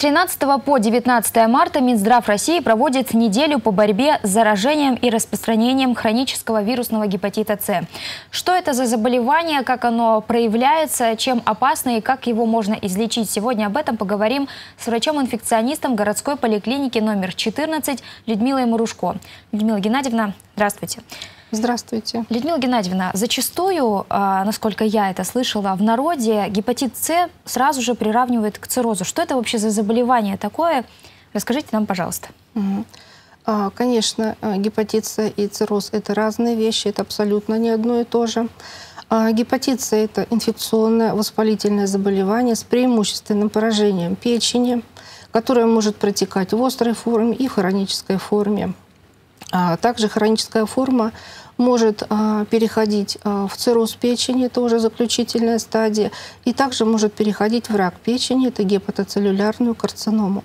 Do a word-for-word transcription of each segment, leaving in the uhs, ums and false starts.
тринадцатого по девятнадцатое марта Минздрав России проводит неделю по борьбе с заражением и распространением хронического вирусного гепатита С. Что это за заболевание, как оно проявляется, чем опасно и как его можно излечить? Сегодня об этом поговорим с врачом-инфекционистом городской поликлиники номер четырнадцать Людмилой Марушко. Людмила Геннадьевна, здравствуйте. Здравствуйте. Людмила Геннадьевна, зачастую, насколько я это слышала, в народе гепатит С сразу же приравнивают к циррозу. Что это вообще за заболевание такое? Расскажите нам, пожалуйста. Угу. Конечно, гепатит С и цирроз – это разные вещи, это абсолютно не одно и то же. Гепатит С – это инфекционное воспалительное заболевание с преимущественным поражением печени, которое может протекать в острой форме и в хронической форме. Также хроническая форма может а, переходить а, в цирроз печени, это уже заключительная стадия, и также может переходить в рак печени, это гепатоцеллюлярную карциному.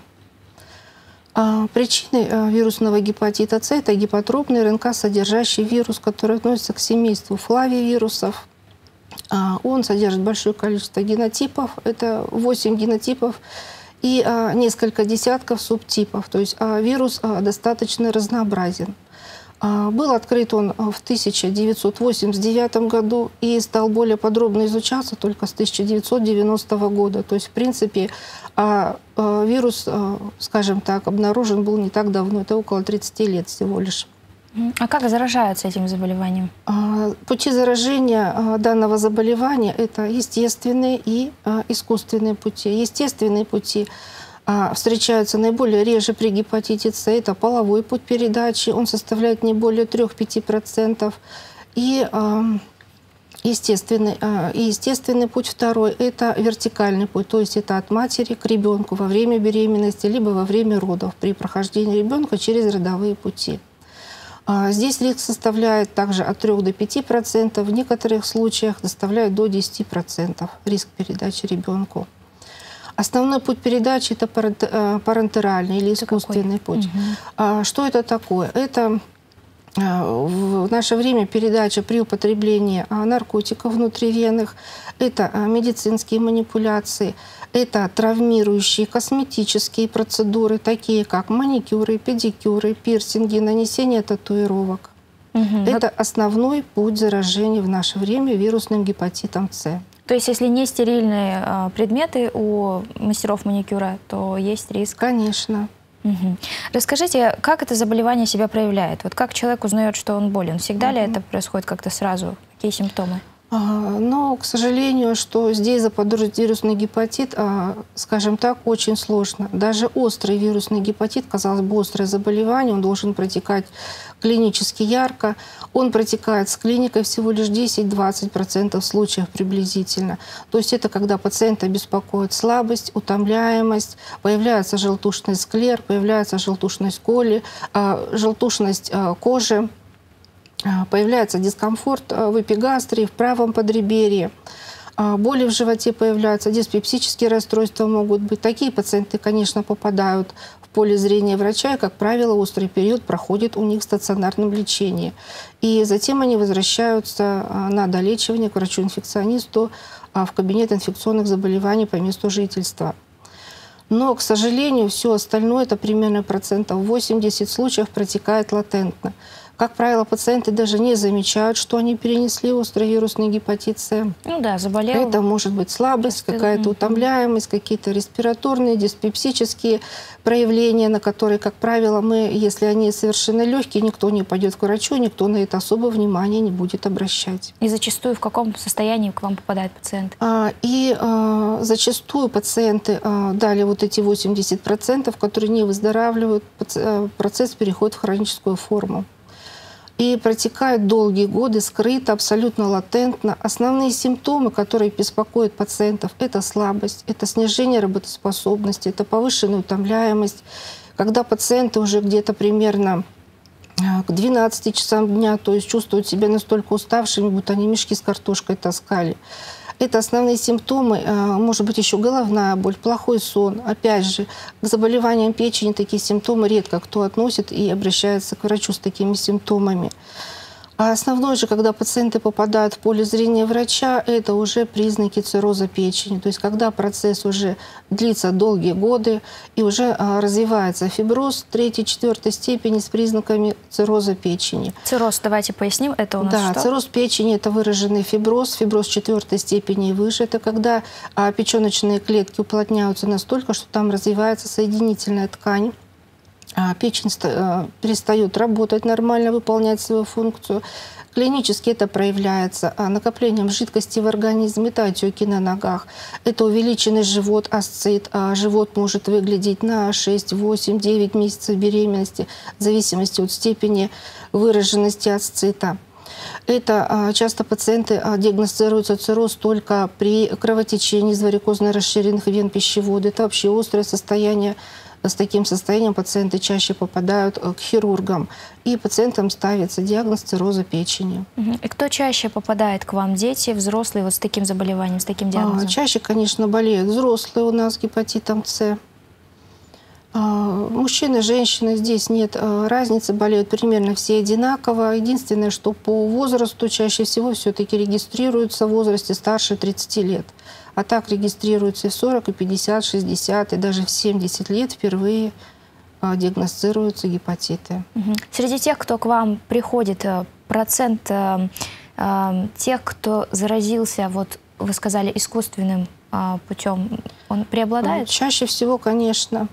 А, причиной а, вирусного гепатита С это гипотропный РНК, содержащий вирус, который относится к семейству флавивирусов. А, он содержит большое количество генотипов, это восемь генотипов, и а, несколько десятков субтипов. То есть а, вирус а, достаточно разнообразен. А, был открыт он в тысяча девятьсот восемьдесят девятом году и стал более подробно изучаться только с тысяча девятьсот девяностого года. То есть, в принципе, а, а, вирус, а, скажем так, обнаружен был не так давно, это около тридцати лет всего лишь. А как заражаются этим заболеванием? Пути заражения данного заболевания – это естественные и искусственные пути. Естественные пути встречаются наиболее реже при гепатите С. Это половой путь передачи, он составляет не более трёх-пяти процентов. И естественный, и естественный путь второй – это вертикальный путь, то есть это от матери к ребенку во время беременности, либо во время родов при прохождении ребенка через родовые пути. Здесь риск составляет также от трёх до пяти процентов, в некоторых случаях составляет до десяти процентов риск передачи ребенку. Основной путь передачи – это парентеральный или искусственный путь. Угу. Что это такое? Это в наше время передача при употреблении наркотиков внутривенных, это медицинские манипуляции, это травмирующие косметические процедуры, такие как маникюры, педикюры, пирсинги, нанесение татуировок. Угу. Это основной путь заражения в наше время вирусным гепатитом С. То есть, если не стерильные а, предметы у мастеров маникюра, то есть риск? Конечно. Угу. Расскажите, как это заболевание себя проявляет? Вот как человек узнает, что он болен? Всегда угу. ли это происходит как-то сразу? Какие симптомы? Но, к сожалению, что здесь заподозрить вирусный гепатит, скажем так, очень сложно. Даже острый вирусный гепатит, казалось бы, острое заболевание, он должен протекать клинически ярко. Он протекает с клиникой всего лишь десять-двадцать процентов случаев приблизительно. То есть это когда пациента беспокоит слабость, утомляемость, появляется желтушный склер, появляется желтушность коли, желтушность кожи. Появляется дискомфорт в эпигастрии, в правом подреберье, боли в животе появляются, диспепсические расстройства могут быть. Такие пациенты, конечно, попадают в поле зрения врача, и, как правило, острый период проходит у них в стационарном лечении. И затем они возвращаются на долечивание к врачу-инфекционисту в кабинет инфекционных заболеваний по месту жительства. Но, к сожалению, все остальное, это примерно процентов восемьдесят случаев, протекает латентно. Как правило, пациенты даже не замечают, что они перенесли острый вирусный гепатит С. Ну да, заболел. Это может быть слабость, какая-то утомляемость, какие-то респираторные, диспепсические проявления, на которые, как правило, мы, если они совершенно легкие, никто не пойдет к врачу, никто на это особо внимания не будет обращать. И зачастую в каком состоянии к вам попадает пациент? А, и а, зачастую пациенты а, дали вот эти восемьдесят процентов, которые не выздоравливают, процесс переходит в хроническую форму. И протекают долгие годы, скрыто, абсолютно латентно. Основные симптомы, которые беспокоят пациентов, это слабость, это снижение работоспособности, это повышенная утомляемость. Когда пациенты уже где-то примерно к двенадцати часам дня, то есть чувствуют себя настолько уставшими, будто они мешки с картошкой таскали. Это основные симптомы, может быть, еще головная боль, плохой сон. Опять же, к заболеваниям печени такие симптомы редко кто относит и обращается к врачу с такими симптомами. А основное же, когда пациенты попадают в поле зрения врача, это уже признаки цирроза печени. То есть когда процесс уже длится долгие годы и уже а, развивается фиброз третьей, четвертой степени с признаками цирроза печени. Цирроз, давайте поясним, это у нас Да, что? цирроз печени – это выраженный фиброз, фиброз четвертой степени и выше. Это когда а, печеночные клетки уплотняются настолько, что там развивается соединительная ткань. Печень перестает работать нормально, выполнять свою функцию. Клинически это проявляется накоплением жидкости в организме, это отеки на ногах, это увеличенный живот, асцит. Живот может выглядеть на шесть, восемь, девять месяцев беременности, в зависимости от степени выраженности асцита. Это часто пациенты диагностируются цирроз только при кровотечении из варикозно расширенных вен пищевода. Это вообще острое состояние. С таким состоянием пациенты чаще попадают к хирургам, и пациентам ставится диагноз цирроза печени. И кто чаще попадает к вам? Дети, взрослые, вот с таким заболеванием, с таким диагнозом? А, чаще, конечно, болеют взрослые у нас гепатитом С. А, мужчины, женщины, здесь нет а, разницы, болеют примерно все одинаково. Единственное, что по возрасту чаще всего все-таки регистрируются в возрасте старше тридцати лет. А так регистрируются и в сорок, и пятьдесят, шестьдесят, и даже в семьдесят лет впервые а, диагностируются гепатиты. Угу. Среди тех, кто к вам приходит, процент э, э, тех, кто заразился, вот вы сказали, искусственным э, путем, он преобладает? Чаще всего, конечно.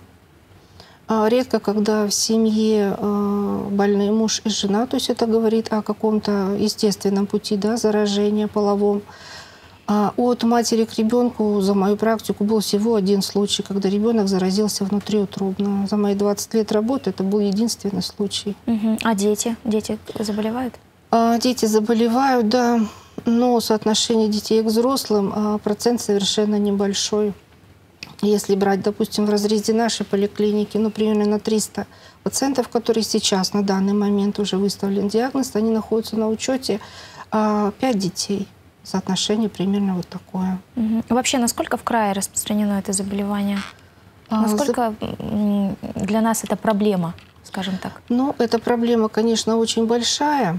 Редко, когда в семье э, больные муж и жена, то есть это говорит о каком-то естественном пути, да, заражения половом. А от матери к ребенку за мою практику был всего один случай, когда ребенок заразился внутриутробно. За мои двадцать лет работы это был единственный случай. Угу. А дети? Дети заболевают? А, дети заболевают, да, но соотношение детей к взрослым а, процент совершенно небольшой. Если брать, допустим, в разрезе нашей поликлиники, ну, примерно на триста пациентов, которые сейчас на данный момент уже выставлен диагноз, они находятся на учете, а, пять детей. Соотношение примерно вот такое. Угу. Вообще, насколько в крае распространено это заболевание? Насколько а, за... для нас это проблема, скажем так? Ну, эта проблема, конечно, очень большая.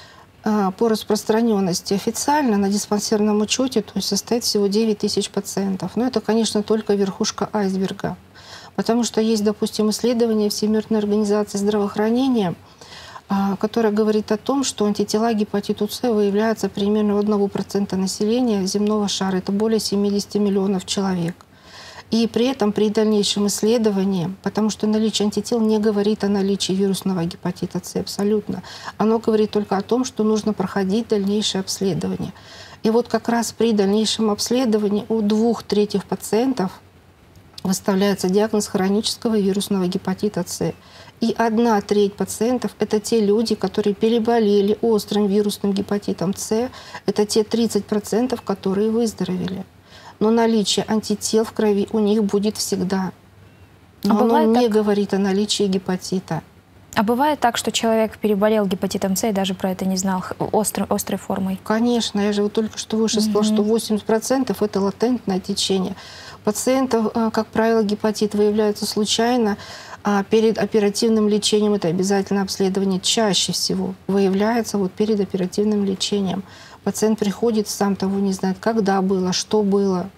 По распространенности официально на диспансерном учете, то есть состоит всего девять тысяч пациентов. Но это, конечно, только верхушка айсберга. Потому что есть, допустим, исследование Всемирной организации здравоохранения, которая говорит о том, что антитела гепатиту С выявляются примерно у одного процента населения земного шара. Это более семидесяти миллионов человек. И при этом при дальнейшем исследовании, потому что наличие антител не говорит о наличии вирусного гепатита С абсолютно, оно говорит только о том, что нужно проходить дальнейшее обследование. И вот как раз при дальнейшем обследовании у двух третьих пациентов выставляется диагноз хронического вирусного гепатита С. И одна треть пациентов — это те люди, которые переболели острым вирусным гепатитом С. Это те тридцать процентов, которые выздоровели. Но наличие антител в крови у них будет всегда. Но а оно не так... говорит о наличии гепатита. А бывает так, что человек переболел гепатитом С и даже про это не знал, острой, острой формой? Конечно. Я же вот только что выше сказала, mm-hmm. что восемьдесят процентов это латентное течение. Пациентов, как правило, гепатит выявляется случайно. А перед оперативным лечением это обязательно обследование чаще всего выявляется вот перед оперативным лечением. Пациент приходит, сам того не знает, когда было, что было.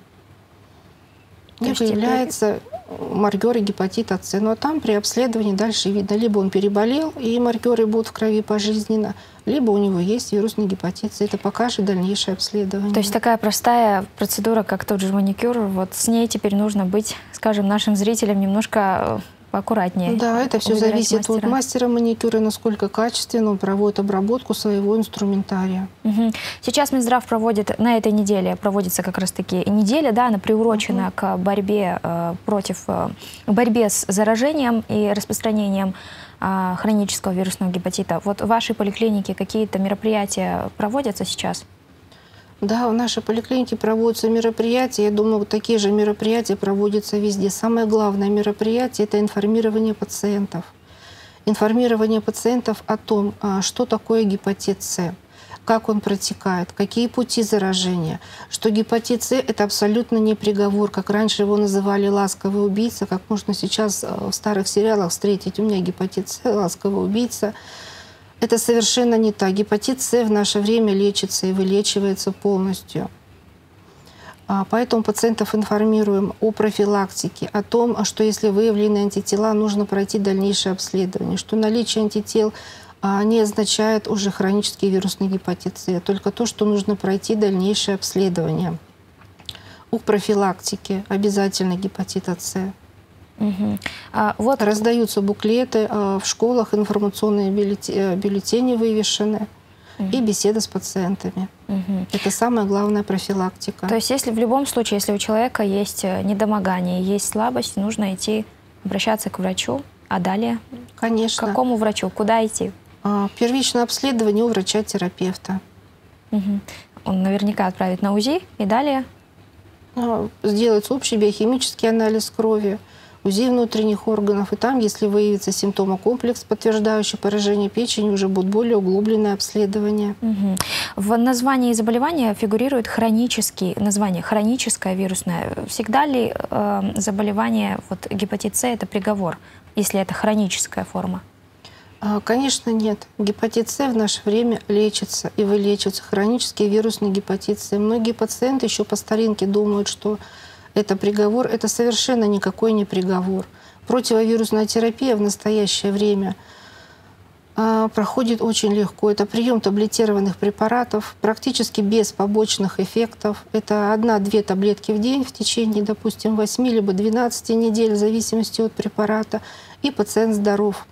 И выявляется маркеры гепатита С. Но там при обследовании дальше видно, либо он переболел, и маркеры будут в крови пожизненно, либо у него есть вирусный гепатит С. Это покажет дальнейшее обследование. То есть такая простая процедура, как тот же маникюр, вот с ней теперь нужно быть, скажем, нашим зрителям немножко поаккуратнее. Да, это все зависит мастера. от мастера маникюра, насколько качественно он проводит обработку своего инструментария. Угу. Сейчас Минздрав проводит, на этой неделе проводится как раз-таки неделя, да, она приурочена угу. к борьбе э, против, э, борьбе с заражением и распространением э, хронического вирусного гепатита. Вот в вашей поликлинике какие-то мероприятия проводятся сейчас? Да, в нашей поликлинике проводятся мероприятия. Я думаю, вот такие же мероприятия проводятся везде. Самое главное мероприятие — это информирование пациентов. Информирование пациентов о том, что такое гепатит С, как он протекает, какие пути заражения, что гепатит С — это абсолютно не приговор, как раньше его называли ласковый убийца, как можно сейчас в старых сериалах встретить. У меня гепатит С, ласковый убийца. Это совершенно не так. Гепатит С в наше время лечится и вылечивается полностью. Поэтому пациентов информируем о профилактике, о том, что если выявлены антитела, нужно пройти дальнейшее обследование, что наличие антител не означает уже хронический вирусный гепатит С, а только то, что нужно пройти дальнейшее обследование. У профилактики обязательно гепатита С. Угу. А, вот... Раздаются буклеты, в школах информационные бюллетени вывешены. И беседа с пациентами. Угу. Это самая главная профилактика. То есть если в любом случае, если у человека есть недомогание, есть слабость, нужно идти обращаться к врачу, а далее? Конечно. К какому врачу? Куда идти? Первичное обследование у врача-терапевта. Угу. Он наверняка отправит на УЗИ и далее? Сделается общий биохимический анализ крови, УЗИ внутренних органов, и там, если выявится симптомокомплекс, подтверждающий поражение печени, уже будет более углубленное обследование. Угу. В названии заболевания фигурирует хронический, название хроническое вирусное. Всегда ли э, заболевание, вот, гепатит С, это приговор, если это хроническая форма? Конечно, нет. Гепатит С в наше время лечится и вылечивается. Хронический вирусный гепатит С. Многие пациенты еще по старинке думают, что это приговор. Это совершенно никакой не приговор. Противовирусная терапия в настоящее время а, проходит очень легко. Это прием таблетированных препаратов, практически без побочных эффектов. Это одна-две таблетки в день в течение, допустим, восьми либо двенадцати недель, в зависимости от препарата, и пациент здоров.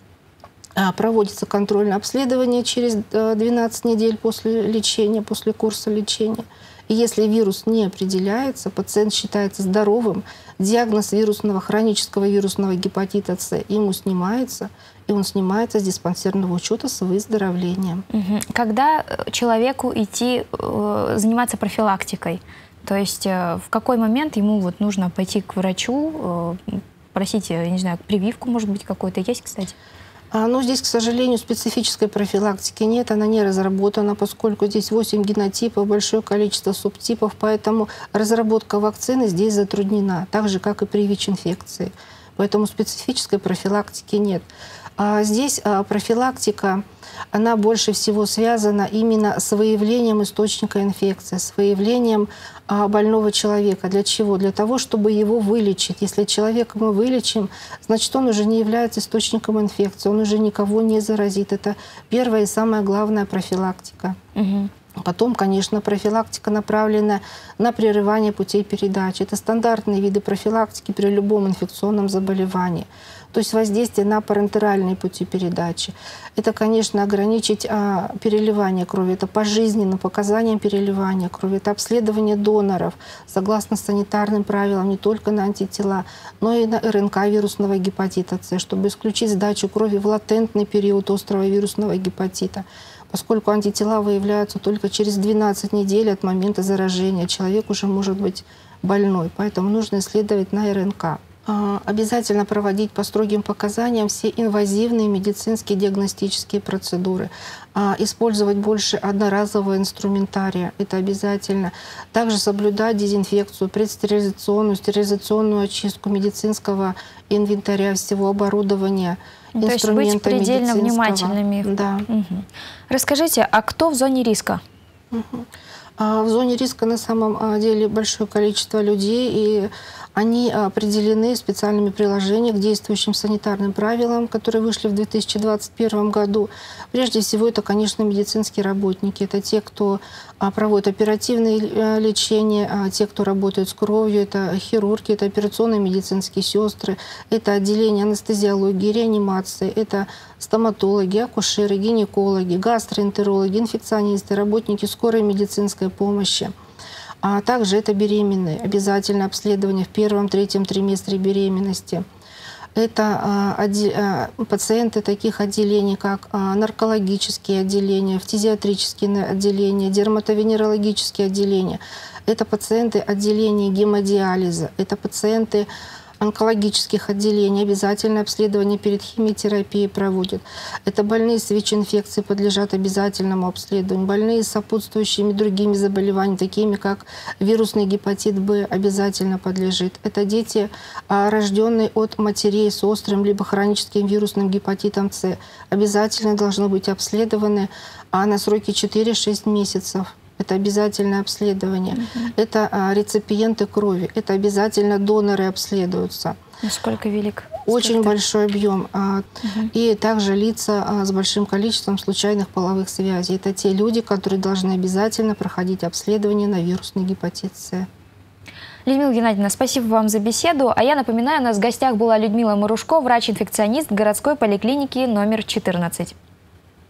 А, проводится контрольное обследование через двенадцать недель после лечения, после курса лечения. И если вирус не определяется, пациент считается здоровым, диагноз вирусного, хронического вирусного гепатита С ему снимается, и он снимается с диспансерного учета с выздоровлением. Угу. Когда человеку идти э, заниматься профилактикой? То есть э, в какой момент ему вот нужно пойти к врачу, э, просить, я не знаю, прививку, может быть, какой-то есть, кстати? Но здесь, к сожалению, специфической профилактики нет, она не разработана, поскольку здесь восемь генотипов, большое количество субтипов, поэтому разработка вакцины здесь затруднена, так же, как и при ВИЧ-инфекции. Поэтому специфической профилактики нет. А здесь профилактика, она больше всего связана именно с выявлением источника инфекции, с выявлением больного человека. Для чего? Для того, чтобы его вылечить. Если человека мы вылечим, значит, он уже не является источником инфекции, он уже никого не заразит. Это первая и самая главная профилактика. Угу. Потом, конечно, профилактика направлена на прерывание путей передачи. Это стандартные виды профилактики при любом инфекционном заболевании. То есть воздействие на парентеральные пути передачи. Это, конечно, ограничить а, переливание крови. Это пожизненно показаниям переливания крови. Это обследование доноров согласно санитарным правилам не только на антитела, но и на РНК вирусного гепатита С, чтобы исключить сдачу крови в латентный период острого вирусного гепатита, поскольку антитела выявляются только через двенадцать недель от момента заражения. Человек уже может быть больной, поэтому нужно исследовать на РНК. Обязательно проводить по строгим показаниям все инвазивные медицинские диагностические процедуры. Использовать больше одноразового инструментария. Это обязательно. Также соблюдать дезинфекцию, предстерилизационную, стерилизационную очистку медицинского инвентаря, всего оборудования, То инструмента есть быть предельно внимательными. Да. Угу. Расскажите, а кто в зоне риска? Угу. В зоне риска на самом деле большое количество людей, и они определены специальными приложениями к действующим санитарным правилам, которые вышли в две тысячи двадцать первом году. Прежде всего, это, конечно, медицинские работники. Это те, кто проводит оперативное лечение, те, кто работает с кровью, это хирурги, это операционные медицинские сестры, это отделение анестезиологии, реанимации, это стоматологи, акушеры, гинекологи, гастроэнтерологи, инфекционисты, работники скорой медицинской помощи. А также это беременные. Обязательно обследование в первом-третьем триместре беременности. Это пациенты таких отделений, как наркологические отделения, фтизиатрические отделения, дерматовенерологические отделения. Это пациенты отделений гемодиализа. Это пациенты онкологических отделений обязательное обследование перед химиотерапией проводят. Это больные с ВИЧ-инфекцией подлежат обязательному обследованию. Больные с сопутствующими другими заболеваниями, такими как вирусный гепатит Б, обязательно подлежит. Это дети, рожденные от матерей с острым либо хроническим вирусным гепатитом С, обязательно должны быть обследованы а на сроки четыре-шесть месяцев. Это обязательное обследование. Mm-hmm. Это а, реципиенты крови. Это обязательно доноры обследуются. Насколько велик? Очень спектр? Большой объем. А, mm-hmm. И также лица а, с большим количеством случайных половых связей. Это те люди, которые должны обязательно проходить обследование на вирусный гепатит С. Людмила Геннадьевна, спасибо вам за беседу. А я напоминаю, у нас в гостях была Людмила Марушко, врач-инфекционист городской поликлиники номер четырнадцать.